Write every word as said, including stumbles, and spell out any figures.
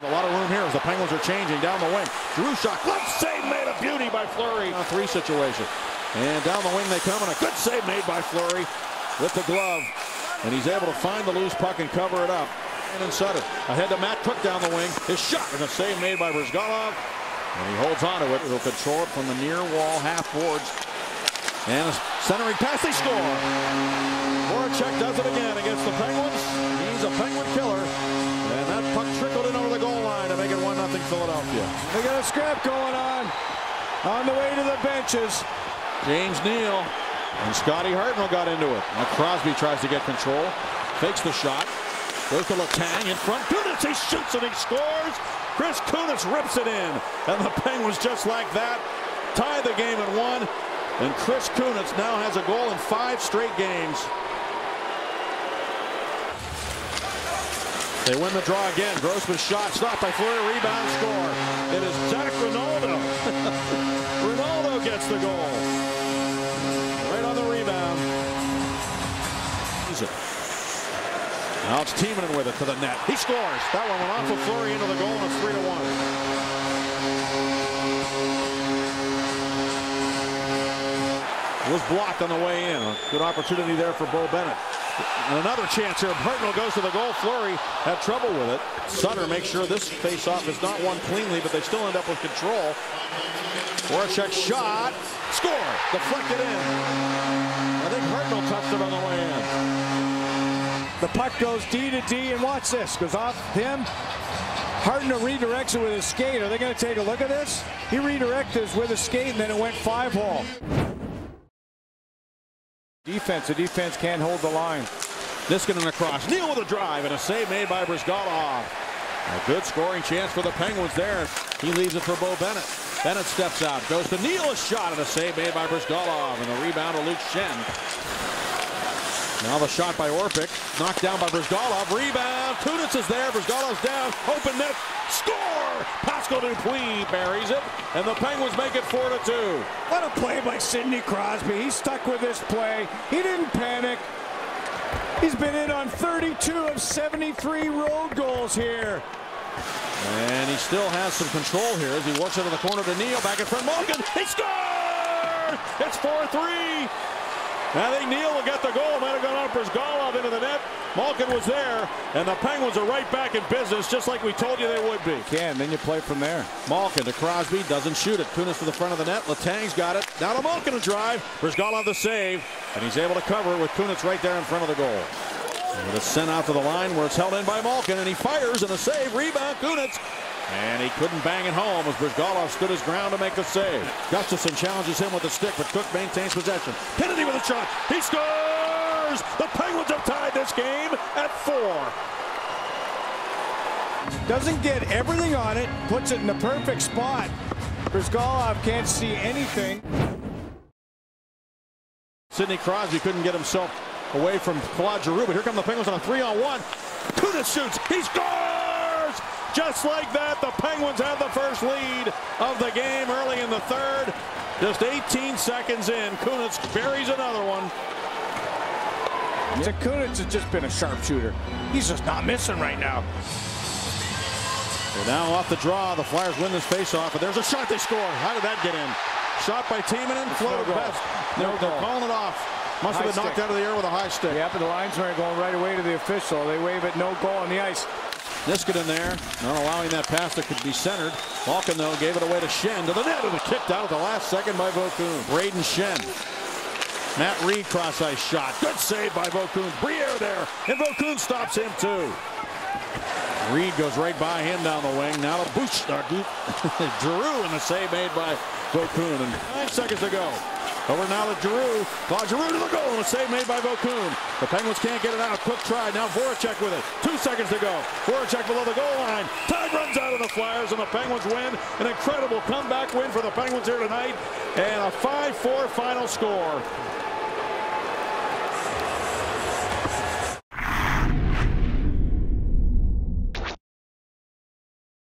A lot of room here as the Penguins are changing down the wing. Giroux shot, good save made a beauty by Fleury. On three situation. And down the wing they come, and a good save made by Fleury with the glove. And he's able to find the loose puck and cover it up. And then Sutter ahead to Matt Cook down the wing. His shot and a save made by Bryzgalov. And he holds on to it. He'll control it from the near wall half boards. And a centering pass, they score. Voracek does it again against the Penguins. He's a Penguin killer. And that puck trickled in over the goal line to make it one nothing Philadelphia. They got a scrap going on. On the way to the benches. James Neal and Scotty Hartnell got into it. Now Crosby tries to get control. Fakes the shot. Goes to Letang in front. Kunitz, he shoots and he scores. Chris Kunitz rips it in. And the Penguins, just like that, tie the game at one. And Chris Kunitz now has a goal in five straight games. They win the draw again. Grossman's shot stopped by Fleury. Rebound, score. It is Zach Ronaldo. Ronaldo gets the goal. Right on the rebound. Now it's Timonen with it to the net. He scores. That one went off of Fleury into the goal, and it's three to one. Was blocked on the way in. A good opportunity there for Bo Bennett. And another chance here. Hartnell goes to the goal. Fleury had trouble with it. Sutter makes sure this face-off is not won cleanly, but they still end up with control. Voracek shot. Score. Deflected in. I think Hartnell touched it on the way in. The puck goes D to D, and watch this. Goes off him. Hartnell redirects it with his skate. Are they going to take a look at this? He redirected this with his skate, and then it went five-hole. Defense. The defense can't hold the line. Niskanen across. Neal with a drive and a save made by Bryzgalov. A good scoring chance for the Penguins there. He leaves it for Bo Bennett. Bennett steps out. Goes to Neal. A shot and a save made by Bryzgalov. And the rebound to Luke Schenn. Now the shot by Orpik. Knocked down by Bryzgalov. Rebound. Kunitz is there. Bryzgalov's down. Open net. Score! Pascal Dupuis buries it. And the Penguins make it four to two. What a play by Sidney Crosby. He stuck with this play. He didn't panic. He's been in on thirty-two of seventy-three road goals here. And he still has some control here as he works into the corner to Neal. Back in front. Malkin. He scores! It's four three. I think Neal will get the goal. Might have gone on Bryzgalov into the net. Malkin was there, and the Penguins are right back in business, just like we told you they would be. Can, then you play from there. Malkin to Crosby, doesn't shoot it. Kunitz to the front of the net. Letang's got it. Now to Malkin to drive. Bryzgalov the save, and he's able to cover it with Kunitz right there in front of the goal. And it's sent out to the line where it's held in by Malkin, and he fires, and a save. Rebound, Kunitz. And he couldn't bang it home as Bryzgalov stood his ground to make the save. Gustafsson challenges him with the stick, but Cook maintains possession. Kennedy with a shot. He scores! The Penguins have tied this game at four. Doesn't get everything on it, puts it in the perfect spot. Bryzgalov can't see anything. Sidney Crosby couldn't get himself away from Claude Giroux, but here come the Penguins on a three-on-one. Kunitz shoots. He scores! Just like that, the Penguins have the first lead of the game early in the third. Just eighteen seconds in, Kunitz buries another one. Yeah, Kunitz has just been a sharpshooter. He's just not missing right now. They're now off the draw. The Flyers win this faceoff, and there's a shot they score. How did that get in? Shot by Timonen, floated no best. No they're, they're calling it off. Must High have been knocked stick. out of the air with a high stick. Yeah, but the linesmen are going right away to the official. They wave it, no goal on the ice. Niskanen there, not allowing that pass that could be centered. Malkin, though, gave it away to Schenn to the net, and it kicked out at the last second by Vokoun. Braden Schenn. Matt Reed cross-ice shot. Good save by Vokoun. Briere there, and Vokoun stops him, too. Reed goes right by him down the wing. Now to Bush. Uh, Giroux, and the save made by Vokoun. And nine seconds to go. Over now to Giroux. Claude Giroux to the goal, and a save made by Vokoun. The Penguins can't get it out. Cook tried. Now Voracek with it. Two seconds to go. Voracek below the goal line. Time runs out of the Flyers, and the Penguins win. An incredible comeback win for the Penguins here tonight. And a five four final score.